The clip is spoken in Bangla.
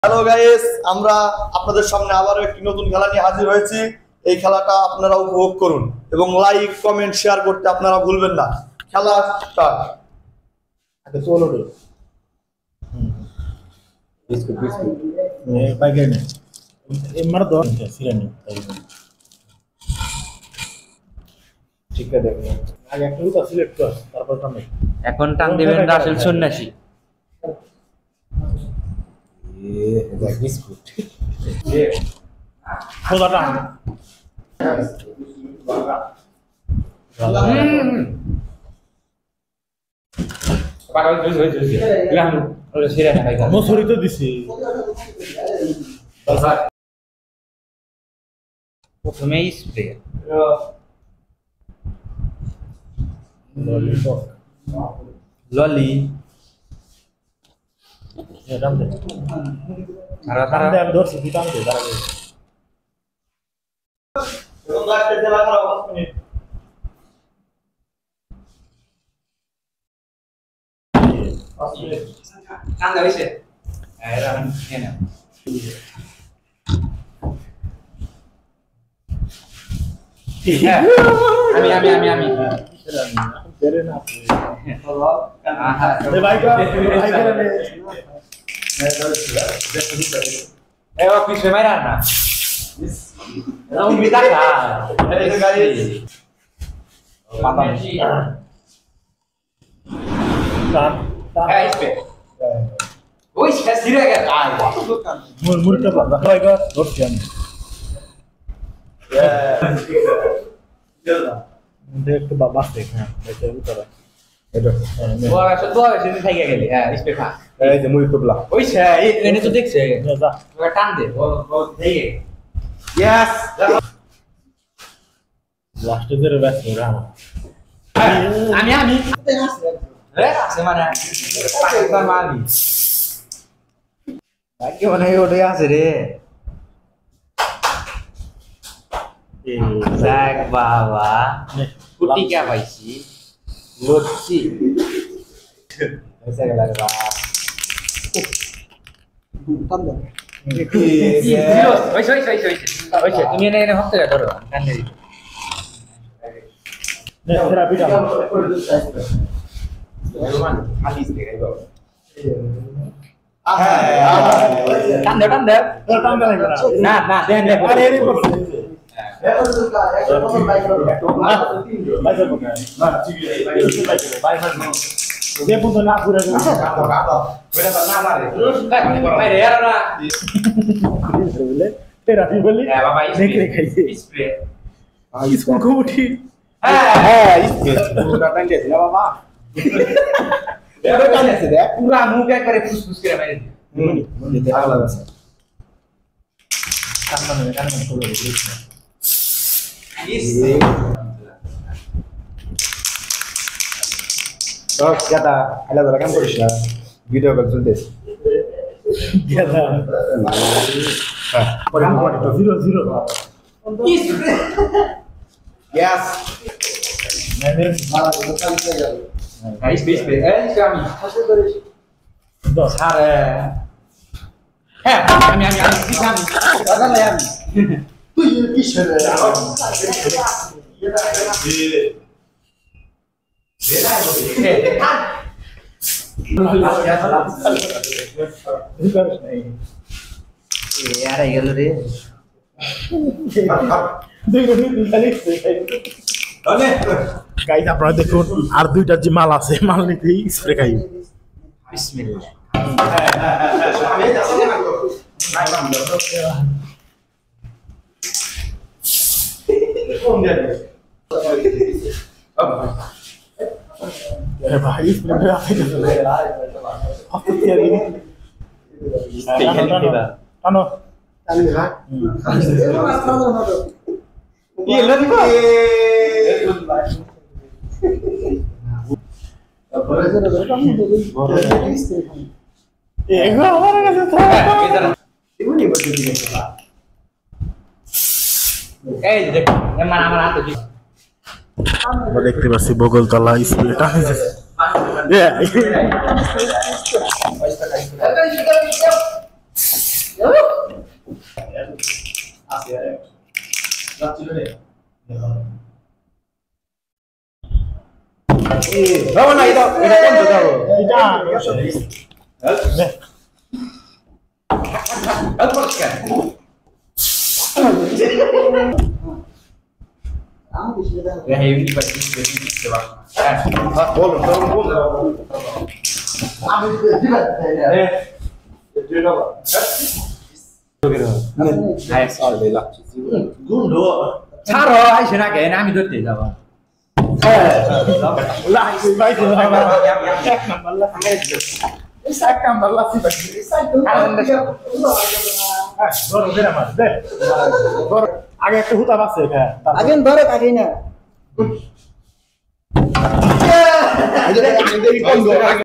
হ্যালো গাইস, আমরা আপনাদের সামনে আবারও একটি নতুন খেলা নিয়ে হাজির হয়েছি। এই খেলাটা আপনারা উপভোগ করুন এবং লাইক কমেন্ট শেয়ার করতে আপনারা ভুলবেন না। খেলা স্টার্ট। আগে চলো রে বিস্কুট বিস্কুট বাইকে নে এমার দর সিরানি ঠিক আছে দেখো আগে একটু তো সিলেক্ট কর তারপর টান এখন টান দিবেন রাসেল সন্ন্যাসী। বিস্কুট খোদা টান মসুরি তো দিছি প্রথমে স্প্রে ললি টান দে ধারা টান ধারা দে আমি ধরছি তুই টান দে দাঁড়া এবং লাস্টে খেলা করা 5 মিনিট। টান দে হইছে এরা এনে আমি বেরে না আহা এ বাইক বাইক নে এ ও পিছে মাইরা না Não me dá cara. টান টান É isso, velho. Ui, esquece de ligar. Ai, মুরটা বাবা বাইক ধরছি আমি একটু বাবা দেখ হ্যাঁ এটা উতরা এটা boa, você não sai aquele. É, espetar. এই যে মুই টুপলা Ui, ele tu tem que ser. যা Vai tande. Vou ter. Yes. লাস্টে ধরে ব্যস্ত রামা Ami. É, semana. Pakai mali. Lagi mana yo dia sere. Zak bawa. Putih क्या भाई सी लोची ऐसा लग रहा ওই তুমি এনে হতে ধরো কান দেই নে থেরাপি দাও টান দে টান দে না দেন আরে এর করছে বাইরে বকা না ঠিক আছে বাইরে দে পুতো না পুরো বাইরে এরা না বলে থেরাপি বলি বাবা দেখে খাইছে স্প্রে স্কুল को उठी হ্যাঁ স্কুল পুরো টাইম দিয়েছে না বাবা এটা কাজ আছে দেখ পুরো মুখ একবারে ফুসফুস করে মেরে দিই যেতে ভালো লাগছে কান্না করে দিয়েছে তো কেটা আলা ধরা কাম করিস না ভিডিও কল চলতেছে কেটা পরে 0 Yes. মানে Aí স্পে এই আমি দশ আরে হ্যাঁ আমি দাদা আমি তুই কি ছেড়ে यार গেল রে গাইস আপনারা দেখুন আর দুইটা যে মাল আছে মাল নিতেই স্প্রে খাই বিসমিল্লাহ ভাই স্প্রে আপনি আপনি কি আগে টানো Iya lu nih. এগুলো আমার কাছে এই দেখ এমন আমার হাতে দিই আমরা দেখতে পাচ্ছি বগলতলা স্প্রেটা দাও না এটা কোন দাও এটা Ya heavy pasti coba. বলুন ছাড়ো আইসে না কেন আমি ধরতে যাবো ভাই তো আমার এক নাম্বার লাসি এক নাম্বার লাসি ধরো দে আমার দে ধর আগে একটা হুতা আছে এটা আগে ধরে কাটি না